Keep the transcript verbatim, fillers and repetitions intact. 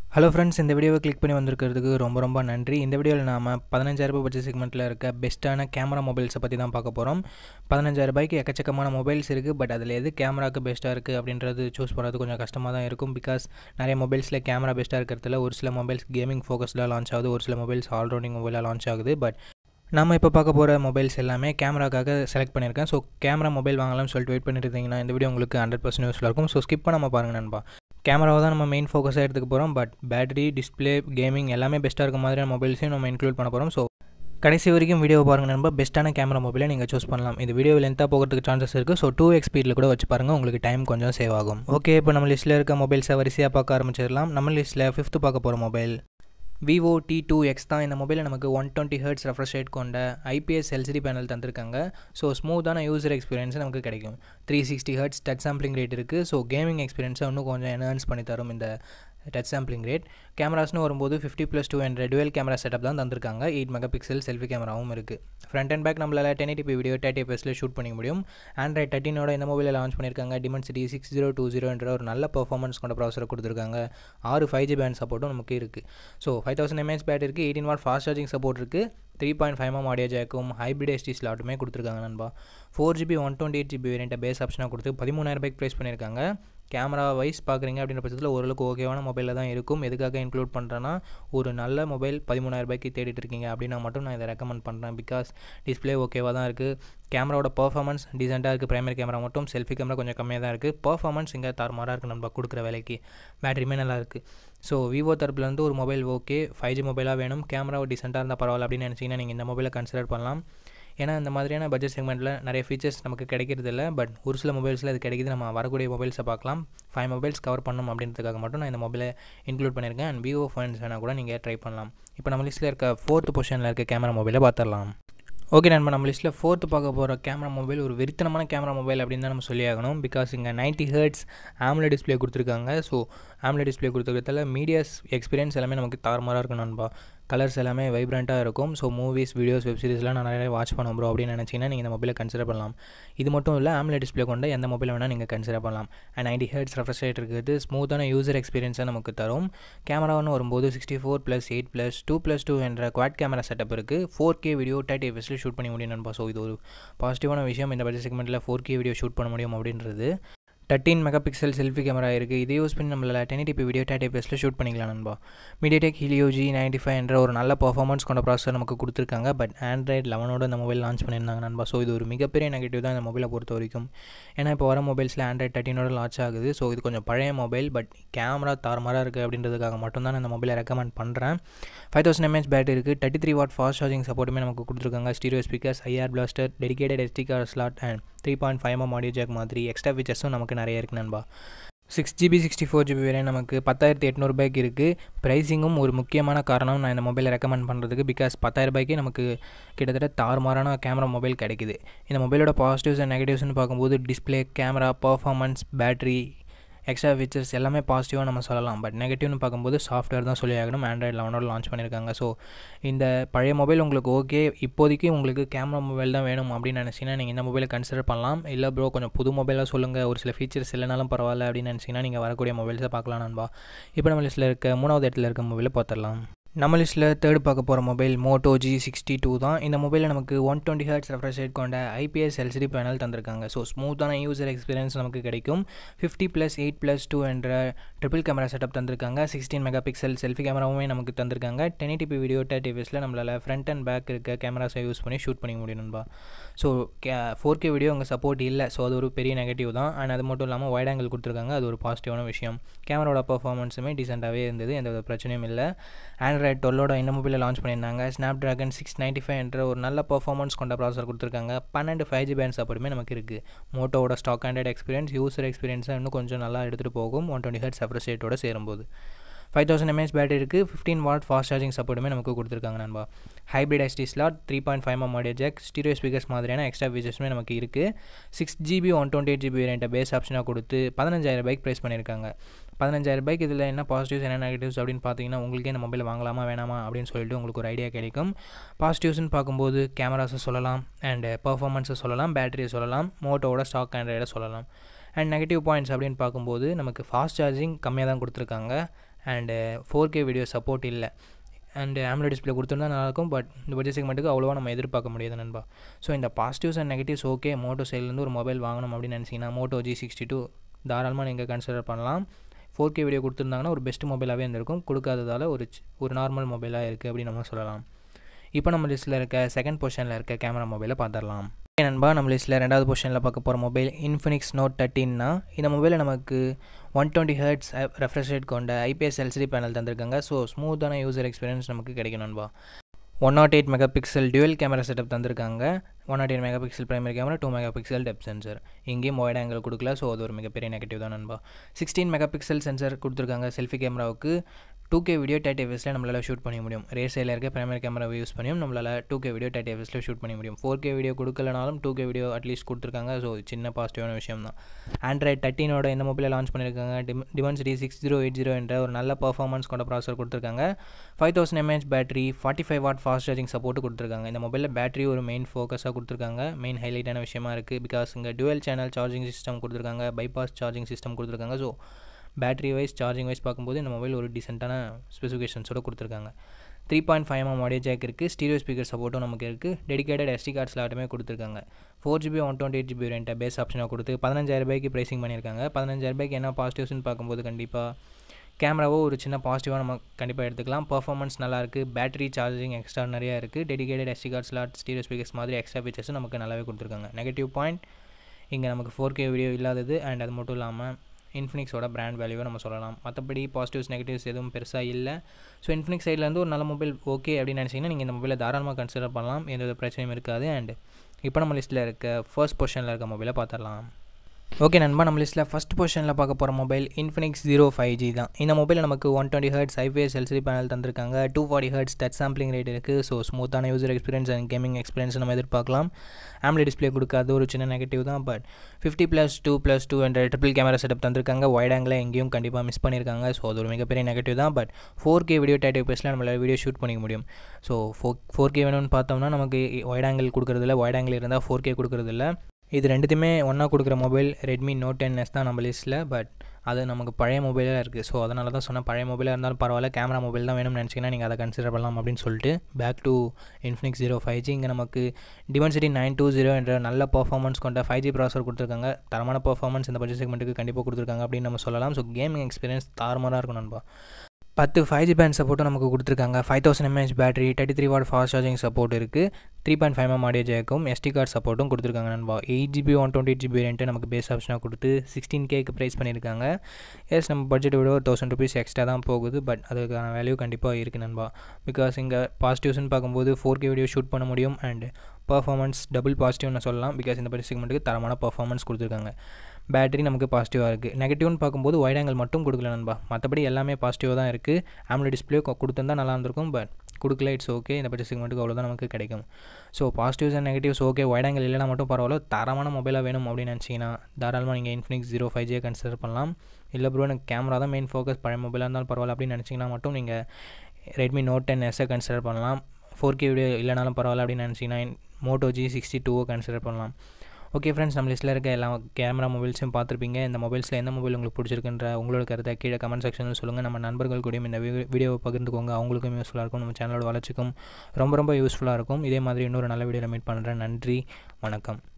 Hello friends, இந்த வீடியோவை click பண்ணி வந்திருக்கிறதுக்கு ரொம்ப ரொம்ப நன்றி. இந்த வீடியோவில் நாம் பதினஞ்சாயிரம் ரூபாய் பட்ஜெட் செக்மெண்ட்டில் இருக்க பெஸ்ட்டான கேமரா மொபைல்ஸை பற்றி தான் பார்க்க போகிறோம். பதினஞ்சாயிரம் ரூபாய்க்கு எக்கச்சக்கமான மொபைல்ஸ் இருக்குது. பட் அதில் எது கேமராக்கு பெஸ்ட்டாக இருக்குது அப்படின்றது சூஸ் பண்ணுறது கொஞ்சம் கஷ்டமாக தான் இருக்கும். பிகாஸ் நிறைய மொபைல்ஸில் கேமரா பெஸ்ட்டாக இருக்கிறதுல ஒரு சில மொபைல்ஸ் கேமிங் ஃபோக்கஸ்டாக லான்ச் ஆகுது, ஒரு சில மொபைல்ஸ் ஆல்ரவுண்டிங் மொபைலாக லான்ச் ஆகுது. பட் நம்ம இப்போ பார்க்க போகிற மொபைல்ஸ் எல்லாமே கேமராக்காக செலக்ட் பண்ணியிருக்கேன். ஸோ கேமரா மொபைல் வாங்கலாம்னு சொல்லிட்டு வெயிட் பண்ணிட்டு இருந்தீங்கன்னா இந்த வீடியோ உங்களுக்கு ஹண்ட்ரட் பர்சன்ட் யூஸ்ஃபுல்லாக இருக்கும். ஸோ ஸ்கிப் பண்ணாமல் பாருங்கள் நண்பா. கேமராவை தான் நம்ம மெயின் ஃபோக்கஸாக எடுத்துக்க போகிறோம். பட் பேட்டரி, டிஸ்பிளே, கேமிங் எல்லாமே பெஸ்ட்டாக இருக்க மாதிரியான மொபைல்ஸையும் நம்ம இன்க்ளூட் பண்ண போகிறோம். ஸோ கடைசி வரைக்கும் வீடியோ பாருங்கள் நண்பா. பெஸ்ட்டான கேமரா மொபைலை நீங்கள் சூஸ் பண்ணலாம். இது வீடியோ லென்த்தாக போகிறதுக்கு சான்சஸ் இருக்குது. ஸோ டூ எக்ஸ் ஸ்பீடில் கூட வச்சு பாருங்கள், உங்களுக்கு டைம் கொஞ்சம் சேவ் ஆகும். ஓகே, இப்போ நம்ம லிஸ்ட்டில் இருக்க மொபைல்ஸை வரிசையாக பார்க்க ஆரம்பிச்சிடலாம். நம்ம லிஸ்ட்டில் ஃபிஃப்த்து பார்க்க போகிற mobile Vivo T two X தான். இந்த மொபைலில் நமக்கு one twenty hertz refresh rate கொண்ட ஐபிஎஸ் எல்சிடி பேனல் தந்திருக்காங்க. ஸோ ஸ்மூத்தான யூசர் எக்ஸ்பீரியன்ஸ் நமக்கு கிடைக்கும். Three sixty hertz touch sampling rate இருக்குது. ஸோ கேமிங் எக்ஸ்பீரியன்ஸை இன்னும் கொஞ்சம் என்ஹான்ஸ் பண்ணி தரும் இந்த டச் சாம்பிளிங் ரேட். கேமராஸ்னு வரும்போது ஃபிஃப்டி ப்ளஸ் டூ என்ற டுவெல் கேமரா செட்டப் தான் தந்திருக்காங்க. எயிட் மெகா பிக்சல் செல்ஃபி கேமராவும் இருக்குது. ஃப்ரண்ட் அண்ட் பேக் நம்மளால் ten eighty p video thirty எஃப்எஸில் ஷூட் பண்ணிக்க முடியும். ஆண்ட்ராய்ட் தேர்ட்டினோட இந்த மொபைலில் லான்ச் பண்ணியிருக்காங்க. Dimensity six zero two zero என்ற ஒரு நல்ல பர்ஃபார்மன்ஸ் கொண்ட ப்ராசரை கொடுத்துருக்காங்க. ஆறு ஃபைவ் ஜி பேண்ட் சப்போர்ட்டும் நமக்கு இருக்குது. So five thousand mAh battery இருக்குது. Eighteen watt fast charging support இருக்குது. Three point five M audio ஜாக்கும் ஹைப்ரிட் எஸ்டி ஸ்லாட்டுமே கொடுத்துருக்காங்க நண்பா. Four GB one twenty eight GB வேரியண்ட்டை பேஸ் ஆப்ஷனாக கொடுத்து பதிமூணாயிரம் ரூபாய்க்கு ப்ரைஸ் பண்ணியிருக்காங்க. கேமரா வைஸ் பார்க்குறீங்க அப்படின்ற பட்சத்தில் ஓரளவுக்கு ஓகேவான மொபைலில் தான் இருக்கும். எதுக்காக இன்க்ளூட் பண்ணுறேன்னா, ஒரு நல்ல மொபைல் பதிமூணாயிரம் ரூபாய்க்கு தேடிட்டு இருக்கீங்க அப்படின்னா மட்டும் நான் இதை ரெக்கமெண்ட் பண்ணுறேன். பிகாஸ் டிஸ்பிளே ஓகேவாக தான் இருக்குது. கேமராவோட பர்ஃபார்மன்ஸ் டீசெண்டாக இருக்குது. பிரைமரி கேமரா மட்டும், செல்ஃபி கேமரா கொஞ்சம் கம்மியாக தான் இருக்குது. பர்ஃபார்மன்ஸ் இங்கே தாறுமாறாக இருக்குது நம்ம கொடுக்குற விலைக்கு. பேட்டரியுமே நல்லா இருக்குது. ஸோ விவோ தரப்புலேருந்து ஒரு மொபைல் ஓகே, ஃபைவ் ஜி மொபைலாக வேணும், கேமரா டீசெண்டாக இருந்தால் பரவாயில்ல அப்படின்னு நினச்சிங்கன்னா நீங்கள் இந்த மொபைலை கன்சிடர் பண்ணலாம். ஏன்னா இந்த மாதிரியான பட்ஜெட் செக்மெண்ட்டில் நிறைய ஃபீச்சர்ஸ் நமக்கு கிடைக்கிறது இல்லை. பட் ஒரு சில மொபைல்ஸில் அது கிடைக்கிது. நம்ம வரக்கூடிய மொபைல்ஸை பார்க்கலாம். ஃபைவ் மொபைல்ஸ் கவர் பண்ணணும் அப்படின்றதுக்காக மட்டும் நான் இந்த மொபைலை இன்க்ளூட் பண்ணியிருக்கேன். அண்ட் விவோ ஃபோன்ஸ் வேணால் கூட நீங்கள் ட்ரை பண்ணலாம். இப்போ நம்ம லிஸ்ட்டில் இருக்க ஃபோர்த் பொசிஷனில் இருக்க கேமரா மொபைலை பார்த்துடலாம். ஓகே நண்பா, நம்ம லிஸ்ட்டில் ஃபோர்த்து பார்க்க போகிற கேமரா மொபைல் ஒரு வெறித்தனமான கேமரா மொபைல் அப்படின்னு தான் நம்ம சொல்லி ஆகணும். பிகாஸ் இங்கே நைன்ட்டி ஹெர்ட்ஸ் ஆம்லே டிஸ்பிளே கொடுத்துருக்காங்க. ஸோ ஆம்லே டிஸ்பிளே கொடுத்துருக்கிறதால மீடியாஸ் எக்ஸ்பீரியன்ஸ் எல்லாமே நமக்கு தாறுமாறாக இருக்கும் நண்பா. கலர்ஸ் எல்லாமே வைப்ரண்ட்டாக இருக்கும். ஸோ மூவிஸ், வீடியோஸ், வெப் சீரிஸ்லாம் நான் நிறைய வாட்ச் பண்ண ப்ரோ அப்படின்னு நினச்சிங்கன்னா நீங்கள் இந்த மொபைலை கன்சிடர் பண்ணலாம். இது மட்டும் இல்லை, ஆம்லே டிஸ்பிளே கொண்ட எந்த மொபைல் வேணால் நீங்கள் கன்சிடர் பண்ணலாம். And ninety hertz refresh rate இருக்குது. ஸ்மூத்தான யூசர் எக்ஸ்பீரியன்ஸை நமக்கு தரும். கேமரான்னு வரும்போது sixty four plus eight plus two plus two என்ற குவாட் கேமரா செட்டப் இருக்குது. ஃபோர் கே வீடியோ தேர்ட்டி எஃப்எஸில் ஷூட் பண்ணி முடியும் நண்பா. ஸோ இது ஒரு பாசிட்டிவான விஷயம். இந்த பட்ஜெட் செக்மெண்ட்டில் ஃபோர் கே வீடியோ ஷூட் பண்ண முடியும் அப்படின்றது. Thirteen mega pixel selfie camera இருக்குது. இதை யூஸ் பண்ணி நம்மளால் ten eighty p video thirty எஃப்எஸில் ஷூட் பண்ணிக்கலாம் நண்பா. MediaTek Helio G ninety five என்ற ஒரு நல்ல பர்ஃபார்மன்ஸ் கொண்ட ப்ராசஸர் நமக்கு கொடுத்துருக்காங்க. பட் ஆண்ட்ராய்ட் லெவனோட இந்த மொபைல் லான்ச் பண்ணியிருந்தாங்க நண்பா. ஸோ இது ஒரு மிகப்பெரிய நெகட்டிவ் தான் இந்த மொபைலை பொறுத்த வரைக்கும். ஏன்னா இப்போ வர மொபைல்ஸில் ஆண்ட்ராய்ட் தேர்ட்டினோட லான்ச் ஆகுது. ஸோ இது கொஞ்சம் பழைய மொபைல். பட் கேமரா தாறுமாறாக இருக்குது அப்படின்றதுக்காக மட்டும் தான் இந்த மொபைலை ரெக்கமெண்ட் பண்ணுறேன். ஃபைவ் தௌசண்ட் எம்ஏஹெச் பேட்டரி இருக்குது. Thirty three watt fast charging சப்போர்ட்டுமே நமக்கு கொடுத்துருக்காங்க. Stereo speakers, IR blaster, dedicated SD card slot and three point five M audio jack மாதிரி எக்ஸ்ட்ரா ஃபீச்சர்ஸும் நமக்கு நிறைய இருக்குது நண்பா. Six GB sixty four GB variant நமக்கு பத்தாயிரத்தி எட்நூறுபாய்க்கு இருக்குது. ப்ரைஸிங்கும் ஒரு முக்கியமான காரணம் நான் இந்த மொபைலை ரெக்கமெண்ட் பண்ணுறதுக்கு. பிகாஸ் பத்தாயிரம் ரூபாய்க்கு நமக்கு கிட்டத்தட்ட தாறுமாறான கேமரா மொபைல் கிடைக்குது. இந்த மொபைலோட பாசிட்டிவ்ஸ் அண்ட் நெகட்டிவ்ஸ்னு பார்க்கும்போது display, camera, performance, battery, extra features எல்லாமே பாசிட்டிவாக நம்ம சொல்லலாம். பட் நெகட்டிவ்னு பார்க்கும்போது சாஃப்ட்வேர் தான் சொல்லி ஆகணும். ஆண்ட்ராய்ட் லெவனோட லான்ச் பண்ணியிருக்காங்க. ஸோ இந்த பழைய மொபைல் உங்களுக்கு ஓகே, இப்போதைக்கு உங்களுக்கு கேமரா மொபைல் தான் வேணும் அப்படின்னு நினச்சிங்கன்னா நீங்கள் இந்த மொபைலை கன்சிடர் பண்ணலாம். இல்லை ப்ரோ கொஞ்சம் புது மொபைலாக சொல்லுங்கள், ஒரு சில ஃபீச்சர்ஸ் இல்லைனாலும் பரவாயில்ல அப்படின்னு நினச்சிங்கன்னா நீங்கள் வரக்கூடிய மொபைல்ஸை பார்க்கலாம் நண்பா. இப்போ நம்ம லிஸ்ட்டில் இருக்க மூணாவது இடத்துல இருக்க மொபைலை பார்த்துடலாம். நம்ம லிஸ்ட்டில் தேர்ட் பார்க்க போகிற mobile Moto G sixty two தான். இந்த மொபைலில் நமக்கு one twenty hertz refresh rate கொண்ட ஐபிஎஸ் எல்சிடி பேனல் தந்திருக்காங்க. ஸோ ஸ்மூத்தான யூசர் எக்ஸ்பீரியன்ஸ் நமக்கு கிடைக்கும். Fifty plus eight plus two என்ற ட்ரிபிள் கேமரா செட்டப் தந்திருக்காங்க. சிக்ஸ்டீன் மெகா பிக்சல் செல்ஃபி கேமராவுமே நமக்கு தந்திருக்காங்க. Ten eighty p video thirty எஃப்எஸில் நம்மளால் ஃப்ரண்ட் அண்ட் பேக் இருக்க கேமராஸை யூஸ் பண்ணி ஷூட் பண்ணிக்க முடியும் நண்பா. So K four K video அங்கே சப்போர்ட் இல்லை. ஸோ அது ஒரு பெரிய நெகட்டிவ் தான். அண்ட் அது மட்டும் இல்லாமல் வைட் ஆங்கிள் கொடுத்துருக்காங்க. அது ஒரு பாசிட்டிவான விஷயம். கேமராவோட பர்ஃபார்மன்ஸுமே டீசெண்டாகவே இருந்தது. எந்த பிரச்சனையும் இல்லை. ஆண்ட்ராய்ட் டுவெல்லோட இந்த மொபைலில் லான்ச் பண்ணியிருந்தாங்க. Snapdragon six ninety five என்ற ஒரு நல்ல பர்ஃபார்மன்ஸ் கொண்ட ப்ராசஸர் கொடுத்துருக்காங்க. பன்னெண்டு ஃபைவ் ஜி பேண்ட் சப்போர்ட்டுமே நமக்கு இருக்குது. மோட்டோவோட ஸ்டாக் ஆண்ட்ராய்ட் எக்ஸ்பீரியன்ஸ், யூசர் எக்ஸ்பீரியன்ஸை இன்னும் கொஞ்சம் நல்லா எடுத்துகிட்டு போகும் ஒன் டுவெண்ட்டி ஹெர்ட்ஸ் ரெஃப்ரெஷ் ரேட்டோட சேரும்போது. ஃபைவ் தௌசண்ட் எம்ஏஹெச் பேட்டரி இருக்குது. ஃபிஃப்டீன் வாட் ஃபாஸ்ட் சார்ஜிங் சப்போர்ட்டுமே நமக்கு கொடுத்துருக்காங்க நண்பா. Hybrid SD slot, three point five M audio jack, stereo speakers மாதிரியான எக்ஸ்ட்ரா ஃபீச்சர்ஸுமே நமக்கு இருக்குது. Six GB one twenty eight GB வேரியண்ட்டை பேஸ் ஆப்ஷனாக கொடுத்து பதினஞ்சாயிரம் ரூபாய்க்கு ப்ரைஸ் பண்ணியிருக்காங்க. பதினஞ்சாயிரம் ரூபாய்க்கு இதில் என்ன பாசிட்டிவ்ஸ் என்ன நெகட்டிவ்ஸ் அப்படின்னு பார்த்தீங்கன்னா உங்களுக்கே இந்த மொபைல் வாங்கலாமா வேணாமா அப்படின்னு சொல்லிட்டு உங்களுக்கு ஒரு ஐடியா கிடைக்கும். பாசிட்டிவ்ஸ்னு பார்க்கும்போது கேமராஸை சொல்லலாம், அண்ட் பர்ஃபார்மன்ஸை சொல்லலாம், பேட்டரியை சொல்லலாம், மோட்டோவோட ஸ்டாக் ஆண்ட்ராய்டை சொல்லலாம். அண்ட் நெகட்டிவ் பாயிண்ட்ஸ் அப்படின்னு பார்க்கும்போது நமக்கு ஃபாஸ்ட் சார்ஜிங் கம்மியாக தான் கொடுத்துருக்காங்க. And four K video support இல்லை. அண்ட் AMOLED டிஸ்பிளே கொடுத்துருந்தா நல்லாயிருக்கும், பட் இந்த பட்ஜெட் செக்மெண்ட்டுக்கு அவ்வளோவா நம்ம எதிர்பார்க்க முடியாது நண்பா. ஸோ இந்த positives and negatives okay. Moto சைட்லேருந்து ஒரு மொபைல் வாங்கணும் அப்படின்னு நினச்சிங்கன்னா மோட்டோ ஜி சிக்ஸ்டி டூ தாராளமாக நீங்கள் கன்சிடர் பண்ணலாம். ஃபோர் கே வீடியோ கொடுத்துருந்தாங்கன்னா ஒரு பெஸ்ட் மொபைலாகவே இருந்திருக்கும். கொடுக்காததால் ஒரு ஒரு நார்மல் மொபைலாக இருக்குது அப்படின்னு நம்ம சொல்லலாம். இப்போ நம்ம லிஸ்ட்டில் இருக்க செகண்ட் பொசிஷனில் இருக்க கேமரா மொபைலை பார்த்துடலாம். நண்பா, நம்ம லிஸ்ட்டில் ரெண்டாவது பொசிஷனில் பார்க்க போகிற மொபைல் இன்ஃபினிக்ஸ் நோட் தேர்ட்டின்னா இந்த மொபைலில் நமக்கு one twenty hertz refresh rate கொண்ட ஐபிஎஸ் எல்சிடி பேனல் தந்திருக்காங்க. ஸோ ஸ்மூத்தான யூசர் எக்ஸ்பீரியன்ஸ் நமக்கு கிடைக்கும் நண்பா. One nought eight mega pixel dual camera setup தந்திருக்காங்க. One nought eight mega pixel primary camera, two mega pixel depth sensor. இங்கேயும் wide angle கொடுக்கல, so அது ஒரு மிகப்பெரிய நெகட்டிவ் தான் நண்பா. சிக்ஸ்டீன் மெகா பிக்சல் சென்சர் கொடுத்துருக்காங்க செல்ஃபி கேமராவுக்கு. டூ கே வீடியோ தேர்ட்டி எஃப்எஸில் நம்மளால் ஷூட் பண்ண முடியும். ரேர் சைடில் இருக்க பிரைமரி கேமராவை யூஸ் பண்ணியும் நம்மளால் டூ கே வீடியோ தேர்ட்டி எஃப்எஸில் ஷூட் பண்ண முடியும். ஃபோர் கே வீடியோ கொடுக்கலனாலும் டூ கே வீடியோ அட்லீஸ்ட் கொடுத்துருக்காங்க. ஸோ சின்ன பாசிட்டிவான விஷயம் தான். ஆண்ட்ராய்ட் தேர்ட்டினோட இந்த மொபைலை லான்ச் பண்ணியிருக்காங்க. Dim Dimensity six zero eight zero என்ற ஒரு நல்ல பர்ஃபார்மன்ஸ் கொண்ட ப்ராசர் கொடுத்துருக்காங்க. Five thousand mAh battery, forty five watt fast charging support கொடுத்துருக்காங்க. இந்த மொபைலில் பேட்டரி ஒரு மெயின் ஃபோக்கஸாக கொடுத்துருக்காங்க. மெயின் ஹைலைட்டான விஷயமா இருக்குது. பிகாஸ் இங்கே டுவல் சேனல் சார்ஜிங் சிஸ்டம் கொடுத்துருக்காங்க, பைபாஸ் சார்ஜிங் சிஸ்டம் கொடுத்துருக்காங்க. So battery wise charging wise பார்க்கும்போது இந்த மொபைல் ஒரு டீசெண்டான ஸ்பெசிஃபிகேஷன்ஸோடு கொடுத்துருக்காங்க. Three point five mm audio jack இருக்குது. ஸ்டீரியோ ஸ்பீக்கர் சப்போர்ட்டும் நமக்கு இருக்குது. டெடிகேட்டட் எஸ்டி கார்ட் ஸ்லாட்டுமே கொடுத்துருக்காங்க. Four GB one twenty eight GB ரெண்டு பேஸ் ஆப்ஷனாக கொடுத்து பதினஞ்சாயிரம் ரூபாய்க்கு ப்ரைசிங் பண்ணியிருக்காங்க. பதினஞ்சாயிரம் ரூபாய்க்கு என்ன பாசிட்டிவ்ஸ்னு பார்க்கும்போது கண்டிப்பாக கேமராவோ ஒரு சின்ன பாசிட்டிவாக நம்ம கண்டிப்பாக எடுத்துக்கலாம். பர்ஃபார்மன்ஸ் நல்லாயிருக்கு. பேட்டரி சார்ஜிங் எக்ஸ்ட்ரா நிறையா இருக்குது. Dedicated SD card slot, stereo speakers மாதிரி எக்ஸ்ட்ரா ஃபீச்சர்ஸும் நமக்கு நல்லாவே கொடுத்துருக்காங்க. நெகட்டிவ் பாயிண்ட் இங்கே நமக்கு ஃபோர் கே வீடியோ இல்லாதது. அண்ட் அது மட்டும் இல்லாமல் இன்ஃபினிக்ஸோட பிராண்ட் வேல்யூவை நம்ம சொல்லலாம். மற்றபடி பாசிட்டிவ்ஸ் நெகட்டிவ்ஸ் எதுவும் பெருசாக இல்லை. ஸோ இன்ஃபினிக்ஸ் சைட்லேருந்து ஒரு நல்ல மொபைல் ஓகே அப்படின்னு நினச்சிங்கன்னா நீங்கள் இந்த மொபைலை தாராளமாக கன்சிடர் பண்ணலாம். எந்த ஒரு பிரச்சனையும் இருக்காது. அண்ட் இப்போ நம்ம லிஸ்ட்டில் இருக்க ஃபர்ஸ்ட் பொசிஷனில் இருக்க மொபைலை பார்த்துடலாம். ஓகே நண்பா, நம்ம லிஸ்ட்டில் ஃபஸ்ட் பொசிஷனில் பார்க்க போகிற mobile Infinix zero five G தான். இந்த மொபைலில் நமக்கு one twenty hertz IPS LCD panel தந்திருக்காங்க. Two forty hertz touch sampling rate இருக்குது. ஸோ ஸ்மூத்தான user experience and gaming experience நம்ம எதிர்பார்க்கலாம். AMOLED டிஸ்பிளே கொடுக்காது ஒரு சின்ன நெகட்டிவ் தான். But fifty plus two plus two என்ற ட்ரிபிள் கேமரா செட்டப் தந்திருக்காங்க. வைட் ஆங்கில் எங்கேயும் கண்டிப்பாக மிஸ் பண்ணியிருக்காங்க. ஸோ அது ஒரு மிகப்பெரிய நெகட்டிவ் தான். But four K video thirty எஃப்எஸில் நம்மளால் வீடியோ ஷூட் பண்ணிக்க முடியும். ஸோ ஃபோ ஃபோர் கே வேணும்னு பார்த்தோம்னா நமக்கு வைட் ஆங்கிள் கொடுக்குறதில்ல. வைட் ஆங்கிள் இருந்தால் ஃபோர் கே கொடுக்குறதில்ல. இது ரெண்டுத்தையுமே ஒன்றா கொடுக்குற mobile Redmi Note ten S தான் நம்ம லிஸ்ட்டில். பட் அது நமக்கு பழைய மொபைலாக இருக்குது. ஸோ அதனால தான் சொன்னால் பழைய மொபைலாக இருந்தாலும் பரவாயில்ல, கேமரா மொபைல் தான் வேணும்னு நினச்சிங்கன்னா நீங்கள் அதை கன்சிடர் பண்ணலாம் அப்படின்னு சொல்லிட்டு back to Infinix zero five G. இங்கே நமக்கு டிமென்சிட்டி நைன் டூ ஜீரோ என்ற நல்ல பர்ஃபார்மன்ஸ் கொண்ட ஃபைவ் ஜி ப்ராசர் கொடுத்துருக்காங்க. தரமான பர்ஃபார்மன்ஸ் இந்த பட்ஜெட் செக்மெண்ட்டுக்கு கண்டிப்பாக கொடுத்துருக்காங்க அப்படின்னு நம்ம சொல்லலாம். ஸோ கேமிங் எக்ஸ்பீரியன்ஸ் தாறுமாறாக இருக்கும் நண்பா. பத்து ஃபைவ் ஜி பேண்ட் சப்போர்ட்டும் நமக்கு கொடுத்துருக்காங்க. Five thousand mAh battery, thirty three watt fast charging support இருக்குது. Three point five M audio ஜேக்கும் எஸ்டி கார்டு சப்போர்ட்டும் கொடுத்துருக்காங்க நண்பா. Eight GB one twenty eight GB ரெண்டு நமக்கு பேஸ் ஆப்ஷனாக கொடுத்து சிக்ஸ்டீன் கேக்கு ப்ரைஸ் பண்ணியிருக்காங்க. எஸ் நம்ம பட்ஜெட்டை விட ஒரு தௌசண்ட் ருபீஸ் எக்ஸ்ட்ரா தான் போகுது. பட் அதுக்கான வேல்யூ கண்டிப்பாக இருக்குது நண்பா. பிகாஸ் இங்கே பாசிட்டிவ்ஸ்னு பார்க்கும்போது ஃபோர் கே வீடியோ ஷூட் பண்ண முடியும். அண்ட் பர்ஃபார்மன்ஸ் டபுள் பாசிட்டிவ்னு சொல்லலாம். பிகாஸ் இந்த பட்ஜெட் செக்மெண்ட்டுக்கு தரமான பர்ஃபார்மன்ஸ் கொடுத்துருக்காங்க. பேட்டரி நமக்கு பாசிட்டிவாக இருக்குது. நெகட்டிவ்னு பார்க்கும்போது வைட் ஆங்கிள் மட்டும் கொடுக்கல நண்பா. மற்றபடி எல்லாமே பாசிட்டிவாக தான் இருக்குது. AMOLED டிஸ்பிளே கொடுத்துருந்தா நல்லா இருந்திருக்கும். பட் கொடுக்கல, இட்ஸ் ஓகே. இந்த பட்ஜெட் செக்மெண்ட்டுக்கு அவ்வளோதான் நமக்கு கிடைக்கும். So positives and negatives okay. Wide angle இல்லைனா மட்டும் பரவாயில்ல. தரமான மொபைலாக வேணும் அப்படின்னு நினச்சிங்கன்னா தாராளமாக நீங்கள் இன்ஃபினிக்ஸ் ஜீரோ ஃபைவ் ஜியை கன்சிடர் பண்ணலாம். இல்லை ப்ரோ எனக்கு கேமரா தான் மெயின் ஃபோக்கஸ், பழைய மொபைலாக இருந்தாலும் பரவாயில்ல அப்படின்னு நினச்சிங்கன்னா மட்டும் நீங்கள் ரெட்மி நோட் டென் எஸ்ஸை கன்சிடர் பண்ணலாம். ஃபோர் கே வீடியோ இல்லைனாலும் பரவாயில்ல அப்படின்னு நினச்சிங்கன்னா மோட்டோ ஜி சிக்ஸ்டி டூவை கன்சிடர் பண்ணலாம். ஓகே ஃப்ரெண்ட்ஸ், நம்ம லிஸ்ட்டில் இருக்க எல்லா கேமரா மொபைல்ஸும் பார்த்துருப்பீங்க. இந்த மொபைல்ஸில் எந்த மொபைல் உங்களுக்கு பிடிச்சிருக்குன்ற உங்களோட கருத்தை கீழே கமெண்ட் செக்ஷனில் சொல்லுங்கள். நம்ம நண்பர்கள் கூடயும் இந்த வீடியோவை பகிர்ந்துக்கோங்க. அவங்களுக்கும் யூஸ்ஃபுல்லாக இருக்கும். நம்ம சேனலோட வளர்ச்சிக்கும் ரொம்ப ரொம்ப யூஸ்ஃபுல்லாக இருக்கும். இதே மாதிரி இன்னொரு நல்ல வீடியோவில் மீட் பண்ணுறேன். நன்றி, வணக்கம்.